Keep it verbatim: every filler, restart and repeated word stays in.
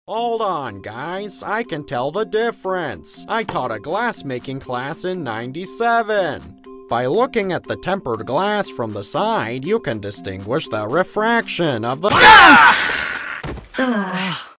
Hold on, guys. I can tell the difference. I taught a glass-making class in ninety-seven. By looking at the tempered glass from the side, you can distinguish the refraction of the-